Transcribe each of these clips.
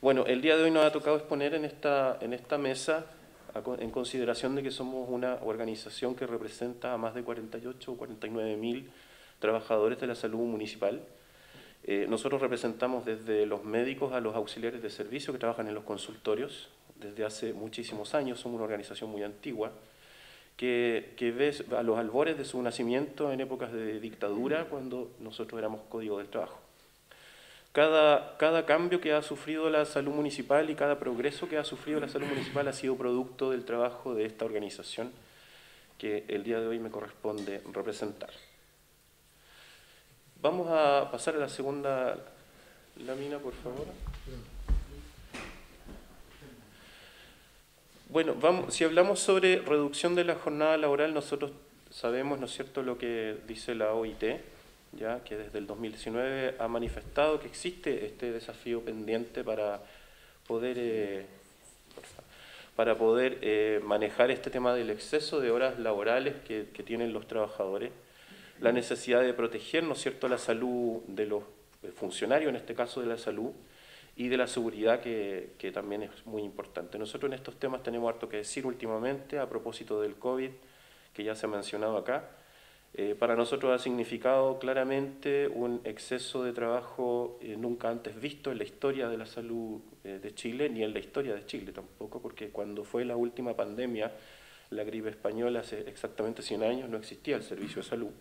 Bueno, el día de hoy nos ha tocado exponer en esta mesa, en consideración de que somos una organización que representa a más de 48 o 49.000 trabajadores de la salud municipal. Nosotros representamos desde los médicos a los auxiliares de servicio que trabajan en los consultorios desde hace muchísimos años. Somos una organización muy antigua que ve a los albores de su nacimiento en épocas de dictadura, cuando nosotros éramos Código del Trabajo. Cada cambio que ha sufrido la salud municipal y cada progreso que ha sufrido la salud municipal ha sido producto del trabajo de esta organización que el día de hoy me corresponde representar. Vamos a pasar a la segunda lámina, por favor. Bueno, si hablamos sobre reducción de la jornada laboral, nosotros sabemos, ¿no es cierto?, lo que dice la OIT, ya que desde el 2019 ha manifestado que existe este desafío pendiente para poder manejar este tema del exceso de horas laborales que tienen los trabajadores, la necesidad de proteger, ¿no es cierto?, la salud de los funcionarios, en este caso de la salud, y de la seguridad, que también es muy importante. Nosotros en estos temas tenemos harto que decir últimamente a propósito del COVID, que ya se ha mencionado acá. Para nosotros ha significado claramente un exceso de trabajo nunca antes visto en la historia de la salud de Chile, ni en la historia de Chile tampoco, porque cuando fue la última pandemia, la gripe española, hace exactamente 100 años, no existía el servicio de salud.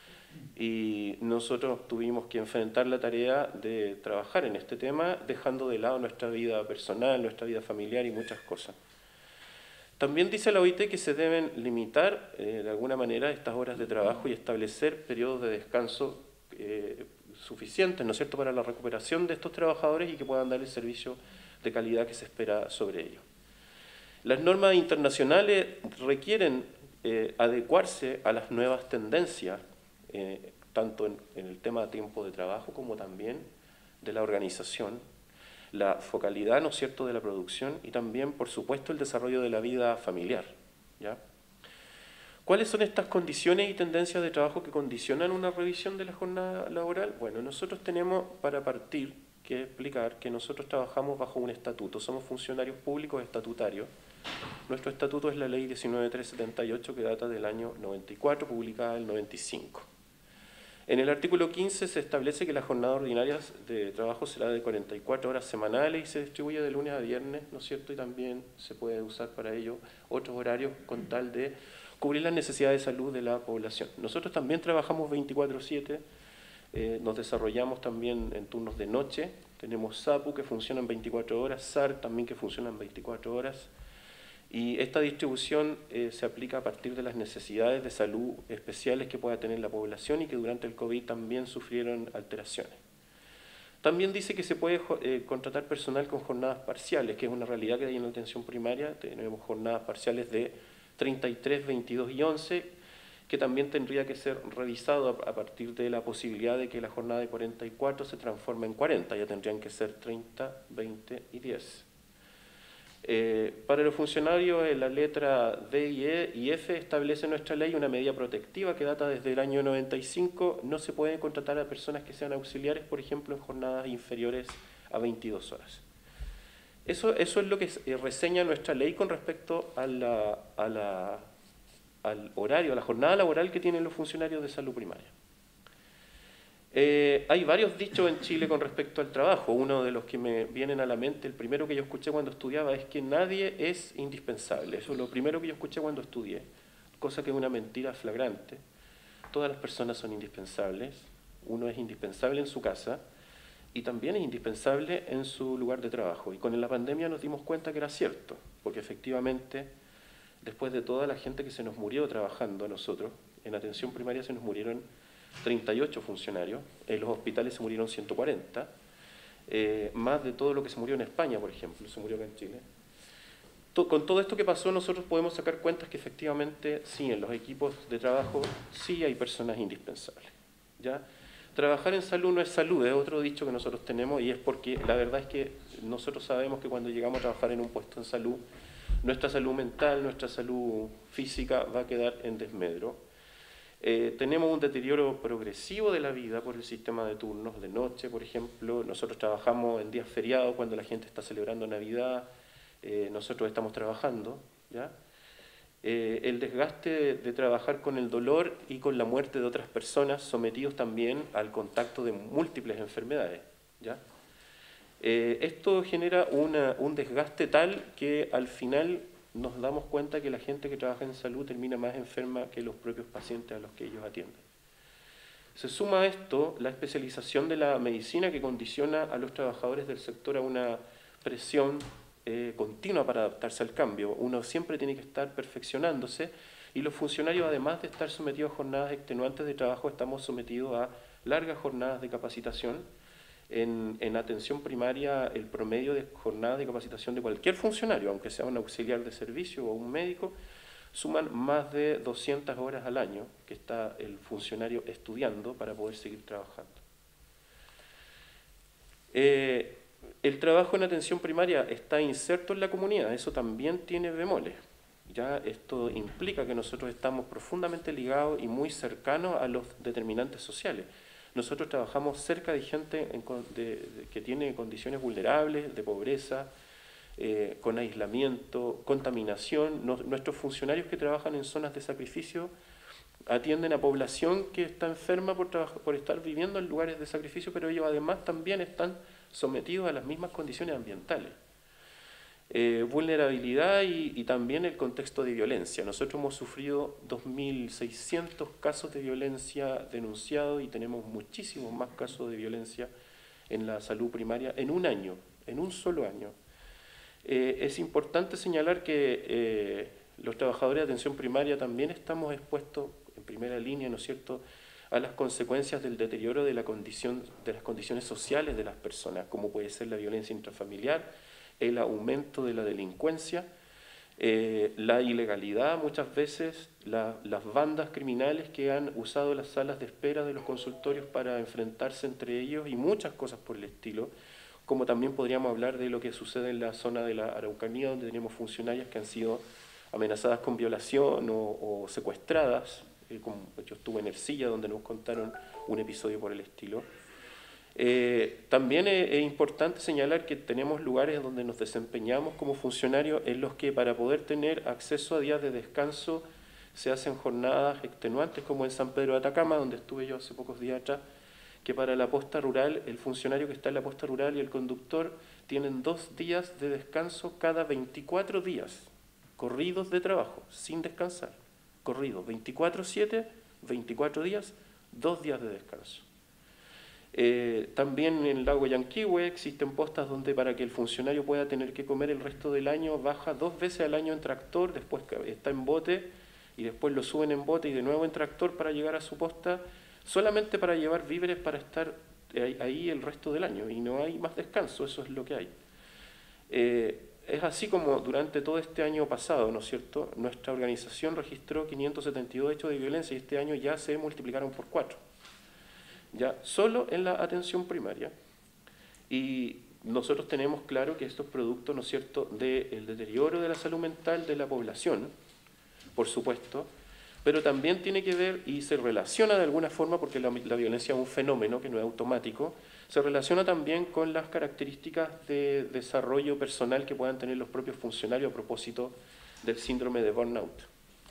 Y nosotros tuvimos que enfrentar la tarea de trabajar en este tema, dejando de lado nuestra vida personal, nuestra vida familiar y muchas cosas. También dice la OIT que se deben limitar de alguna manera estas horas de trabajo y establecer periodos de descanso suficientes, ¿no es cierto?, para la recuperación de estos trabajadores y que puedan dar el servicio de calidad que se espera sobre ellos. Las normas internacionales requieren adecuarse a las nuevas tendencias, tanto en el tema de tiempo de trabajo como también de la organización, la focalidad, ¿no es cierto?, de la producción y también, por supuesto, el desarrollo de la vida familiar, ¿ya? ¿Cuáles son estas condiciones y tendencias de trabajo que condicionan una revisión de la jornada laboral? Bueno, nosotros tenemos, para partir, que explicar que nosotros trabajamos bajo un estatuto, somos funcionarios públicos estatutarios. Nuestro estatuto es la Ley 19.378, que data del año 94, publicada el 95. En el artículo 15 se establece que la jornada ordinaria de trabajo será de 44 horas semanales y se distribuye de lunes a viernes, ¿no es cierto? Y también se puede usar para ello otros horarios con tal de cubrir las necesidades de salud de la población. Nosotros también trabajamos 24/7, nos desarrollamos también en turnos de noche, tenemos SAPU que funcionan 24 horas, SAR también que funcionan 24 horas, y esta distribución se aplica a partir de las necesidades de salud especiales que pueda tener la población y que durante el COVID también sufrieron alteraciones. También dice que se puede contratar personal con jornadas parciales, que es una realidad que hay en la atención primaria. Tenemos jornadas parciales de 33, 22 y 11, que también tendría que ser revisado a partir de la posibilidad de que la jornada de 44 se transforme en 40, ya tendrían que ser 30, 20 y 10. Para los funcionarios, en la letra D y F establece nuestra ley una medida protectiva que data desde el año 95. No se pueden contratar a personas que sean auxiliares, por ejemplo, en jornadas inferiores a 22 horas. Eso es lo que reseña nuestra ley con respecto al horario, a la jornada laboral que tienen los funcionarios de salud primaria. Hay varios dichos en Chile con respecto al trabajo. Uno de los que me vienen a la mente, el primero que yo escuché cuando estudiaba, es que nadie es indispensable. Eso es lo primero que yo escuché cuando estudié, cosa que es una mentira flagrante. Todas las personas son indispensables. Uno es indispensable en su casa y también es indispensable en su lugar de trabajo. Y con la pandemia nos dimos cuenta que era cierto, porque efectivamente, después de toda la gente que se nos murió trabajando a nosotros, en atención primaria se nos murieron 38 funcionarios, en los hospitales se murieron 140, más de todo lo que se murió en España, por ejemplo, se murió acá en Chile. Con todo esto que pasó, nosotros podemos sacar cuentas que efectivamente sí, en los equipos de trabajo sí hay personas indispensables, ¿ya? Trabajar en salud no es salud, es otro dicho que nosotros tenemos, y es porque la verdad es que nosotros sabemos que cuando llegamos a trabajar en un puesto en salud, nuestra salud mental, nuestra salud física va a quedar en desmedro. Tenemos un deterioro progresivo de la vida por el sistema de turnos de noche, por ejemplo. Nosotros trabajamos en días feriados cuando la gente está celebrando Navidad, nosotros estamos trabajando, ¿ya? El desgaste de trabajar con el dolor y con la muerte de otras personas sometidos también al contacto de múltiples enfermedades, ¿ya? Esto genera un desgaste tal que al final nos damos cuenta que la gente que trabaja en salud termina más enferma que los propios pacientes a los que ellos atienden. Se suma a esto la especialización de la medicina que condiciona a los trabajadores del sector a una presión continua para adaptarse al cambio. Uno siempre tiene que estar perfeccionándose y los funcionarios, además de estar sometidos a jornadas extenuantes de trabajo, estamos sometidos a largas jornadas de capacitación. En atención primaria, el promedio de jornadas de capacitación de cualquier funcionario, aunque sea un auxiliar de servicio o un médico, suman más de 200 horas al año que está el funcionario estudiando para poder seguir trabajando. El trabajo en atención primaria está inserto en la comunidad, eso también tiene bemoles. Ya esto implica que nosotros estamos profundamente ligados y muy cercanos a los determinantes sociales. Nosotros trabajamos cerca de gente que tiene condiciones vulnerables, de pobreza, con aislamiento, contaminación. Nuestros funcionarios que trabajan en zonas de sacrificio atienden a población que está enferma por estar viviendo en lugares de sacrificio, pero ellos además también están sometidos a las mismas condiciones ambientales. Vulnerabilidad y también el contexto de violencia. Nosotros hemos sufrido 2.600 casos de violencia denunciados y tenemos muchísimos más casos de violencia en la salud primaria en un año, en un solo año. Es importante señalar que los trabajadores de atención primaria también estamos expuestos en primera línea, ¿no es cierto?, a las consecuencias del deterioro de las condiciones sociales de las personas, como puede ser la violencia intrafamiliar, el aumento de la delincuencia, la ilegalidad muchas veces, las bandas criminales que han usado las salas de espera de los consultorios para enfrentarse entre ellos y muchas cosas por el estilo, como también podríamos hablar de lo que sucede en la zona de la Araucanía, donde tenemos funcionarias que han sido amenazadas con violación o secuestradas, como yo estuve en Ercilla, donde nos contaron un episodio por el estilo. También es importante señalar que tenemos lugares donde nos desempeñamos como funcionarios en los que para poder tener acceso a días de descanso se hacen jornadas extenuantes, como en San Pedro de Atacama, donde estuve yo hace pocos días atrás, que para la posta rural, el funcionario que está en la posta rural y el conductor tienen 2 días de descanso cada 24 días, corridos de trabajo, sin descansar, corridos, 24/7, 24 días, 2 días de descanso. También en el lago Yanquihue existen postas donde para que el funcionario pueda tener que comer el resto del año baja 2 veces al año en tractor, después está en bote y después lo suben en bote y de nuevo en tractor para llegar a su posta, solamente para llevar víveres para estar ahí el resto del año y no hay más descanso, eso es lo que hay. Es así como durante todo este año pasado, ¿no es cierto?, nuestra organización registró 572 hechos de violencia y este año ya se multiplicaron por 4. Ya solo en la atención primaria. Y nosotros tenemos claro que esto es producto, ¿no es cierto?, del deterioro de la salud mental de la población, por supuesto, pero también tiene que ver y se relaciona de alguna forma, porque la violencia es un fenómeno que no es automático, se relaciona también con las características de desarrollo personal que puedan tener los propios funcionarios a propósito del síndrome de burnout.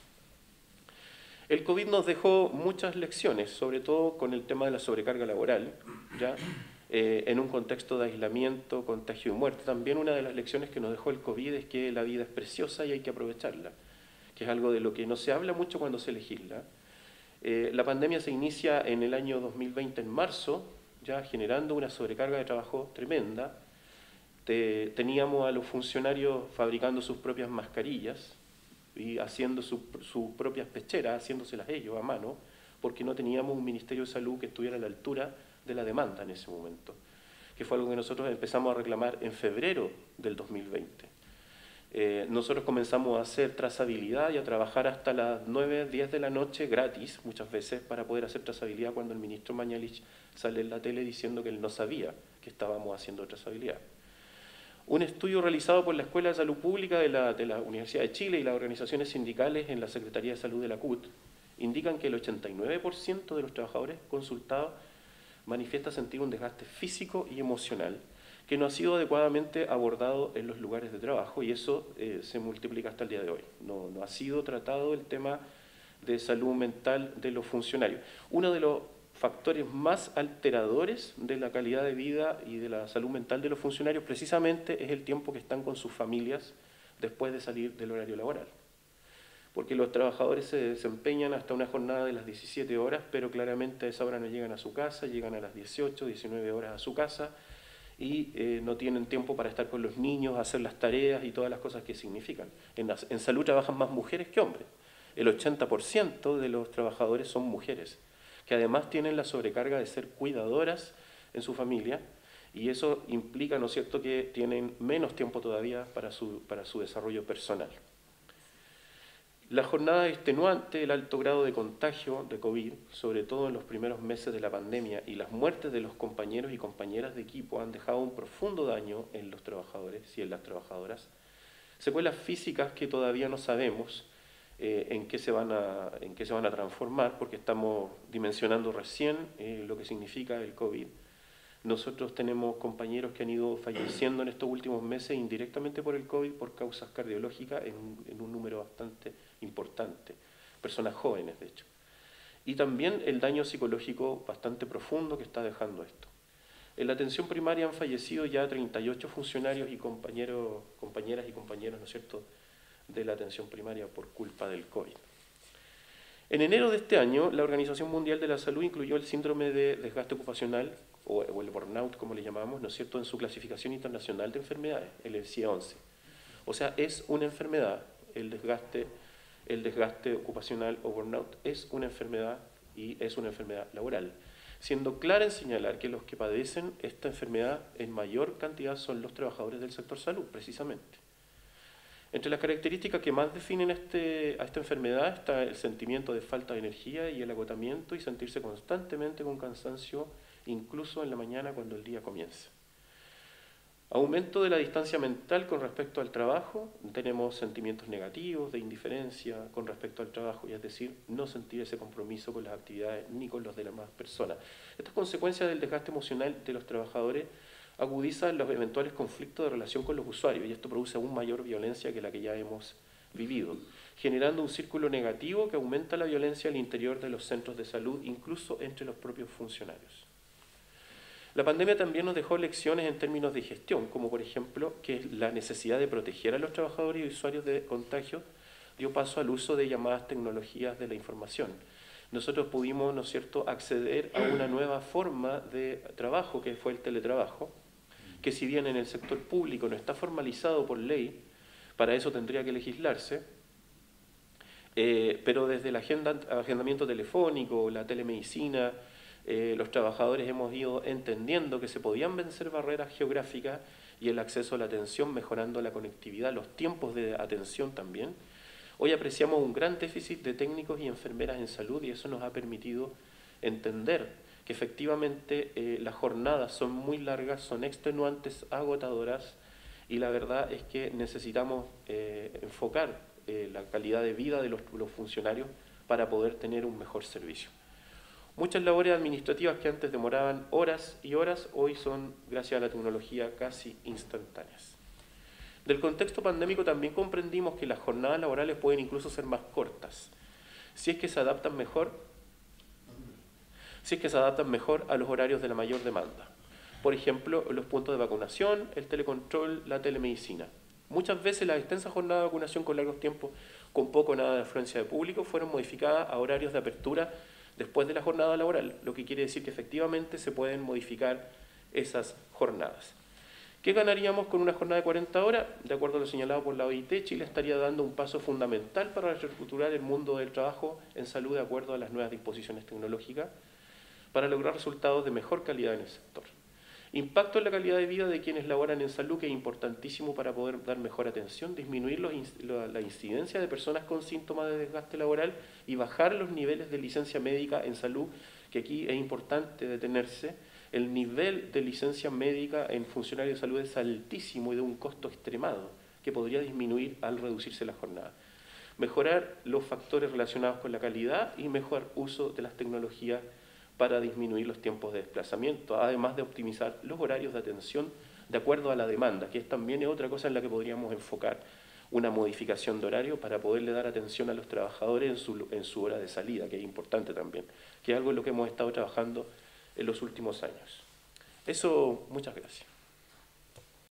El COVID nos dejó muchas lecciones, sobre todo con el tema de la sobrecarga laboral, ¿ya? En un contexto de aislamiento, contagio y muerte. También una de las lecciones que nos dejó el COVID es que la vida es preciosa y hay que aprovecharla, que es algo de lo que no se habla mucho cuando se legisla. La pandemia se inicia en el año 2020, en marzo, ya generando una sobrecarga de trabajo tremenda. Teníamos a los funcionarios fabricando sus propias mascarillas y haciendo sus propias pecheras, haciéndoselas ellos a mano, porque no teníamos un Ministerio de Salud que estuviera a la altura de la demanda en ese momento, que fue algo que nosotros empezamos a reclamar en febrero del 2020. Nosotros comenzamos a hacer trazabilidad y a trabajar hasta las 9, 10 de la noche gratis, muchas veces, para poder hacer trazabilidad cuando el ministro Mañalich sale en la tele diciendo que él no sabía que estábamos haciendo trazabilidad. Un estudio realizado por la Escuela de Salud Pública de la Universidad de Chile y las organizaciones sindicales en la Secretaría de Salud de la CUT indican que el 89% de los trabajadores consultados manifiesta sentir un desgaste físico y emocional que no ha sido adecuadamente abordado en los lugares de trabajo, y eso se multiplica hasta el día de hoy. No ha sido tratado el tema de salud mental de los funcionarios. Uno de los factores más alteradores de la calidad de vida y de la salud mental de los funcionarios precisamente es el tiempo que están con sus familias después de salir del horario laboral. Porque los trabajadores se desempeñan hasta una jornada de las 17 horas, pero claramente a esa hora no llegan a su casa, llegan a las 18, 19 horas a su casa y no tienen tiempo para estar con los niños, hacer las tareas y todas las cosas que significan. En salud trabajan más mujeres que hombres. El 80% de los trabajadores son mujeres, que además tienen la sobrecarga de ser cuidadoras en su familia, y eso implica, ¿no es cierto?, que tienen menos tiempo todavía para su desarrollo personal. La jornada extenuante, el alto grado de contagio de COVID, sobre todo en los primeros meses de la pandemia, y las muertes de los compañeros y compañeras de equipo han dejado un profundo daño en los trabajadores y en las trabajadoras. Secuelas físicas que todavía no sabemos en qué se van a transformar, porque estamos dimensionando recién lo que significa el COVID. Nosotros tenemos compañeros que han ido falleciendo en estos últimos meses indirectamente por el COVID, por causas cardiológicas, en un número bastante importante, personas jóvenes de hecho. Y también el daño psicológico bastante profundo que está dejando esto. En la atención primaria han fallecido ya 38 funcionarios y compañeras y compañeros, ¿no es cierto?, de la atención primaria por culpa del COVID. En enero de este año, la Organización Mundial de la Salud incluyó el síndrome de desgaste ocupacional, o el burnout, como le llamamos, ¿no es cierto?, en su clasificación internacional de enfermedades, el ESIA 11. O sea, es una enfermedad, el desgaste ocupacional o burnout es una enfermedad, y es una enfermedad laboral, siendo clara en señalar que los que padecen esta enfermedad en mayor cantidad son los trabajadores del sector salud, precisamente. Entre las características que más definen a esta enfermedad está el sentimiento de falta de energía y el agotamiento, y sentirse constantemente con cansancio, incluso en la mañana cuando el día comienza. Aumento de la distancia mental con respecto al trabajo. Tenemos sentimientos negativos de indiferencia con respecto al trabajo, y es decir, no sentir ese compromiso con las actividades ni con los de las demás personas. Estas consecuencias del desgaste emocional de los trabajadores agudizan los eventuales conflictos de relación con los usuarios, y esto produce aún mayor violencia que la que ya hemos vivido, generando un círculo negativo que aumenta la violencia al interior de los centros de salud, incluso entre los propios funcionarios. La pandemia también nos dejó lecciones en términos de gestión, como por ejemplo que la necesidad de proteger a los trabajadores y usuarios de contagio dio paso al uso de llamadas tecnologías de la información. Nosotros pudimos, ¿no es cierto?, acceder a una nueva forma de trabajo, que fue el teletrabajo, que si bien en el sector público no está formalizado por ley, para eso tendría que legislarse, pero desde el agendamiento telefónico, la telemedicina, los trabajadores hemos ido entendiendo que se podían vencer barreras geográficas y el acceso a la atención, mejorando la conectividad, los tiempos de atención también. Hoy apreciamos un gran déficit de técnicos y enfermeras en salud, y eso nos ha permitido entender que efectivamente las jornadas son muy largas, son extenuantes, agotadoras, y la verdad es que necesitamos enfocar la calidad de vida de los funcionarios para poder tener un mejor servicio. Muchas labores administrativas que antes demoraban horas y horas, hoy son, gracias a la tecnología, casi instantáneas. Del contexto pandémico también comprendimos que las jornadas laborales pueden incluso ser más cortas, si es que se adaptan mejor a los horarios de la mayor demanda. Por ejemplo, los puntos de vacunación, el telecontrol, la telemedicina. Muchas veces las extensas jornadas de vacunación con largos tiempos, con poco o nada de afluencia de público, fueron modificadas a horarios de apertura después de la jornada laboral, lo que quiere decir que efectivamente se pueden modificar esas jornadas. ¿Qué ganaríamos con una jornada de 40 horas? De acuerdo a lo señalado por la OIT, Chile estaría dando un paso fundamental para reestructurar el mundo del trabajo en salud de acuerdo a las nuevas disposiciones tecnológicas, para lograr resultados de mejor calidad en el sector. Impacto en la calidad de vida de quienes laboran en salud, que es importantísimo para poder dar mejor atención, disminuir la incidencia de personas con síntomas de desgaste laboral y bajar los niveles de licencia médica en salud, que aquí es importante detenerse. El nivel de licencia médica en funcionarios de salud es altísimo y de un costo extremado, que podría disminuir al reducirse la jornada. mejorar los factores relacionados con la calidad y mejor uso de las tecnologías para disminuir los tiempos de desplazamiento, además de optimizar los horarios de atención de acuerdo a la demanda, que también es otra cosa en la que podríamos enfocar una modificación de horario para poderle dar atención a los trabajadores en su hora de salida, que es importante también, que es algo en lo que hemos estado trabajando en los últimos años. Eso, muchas gracias.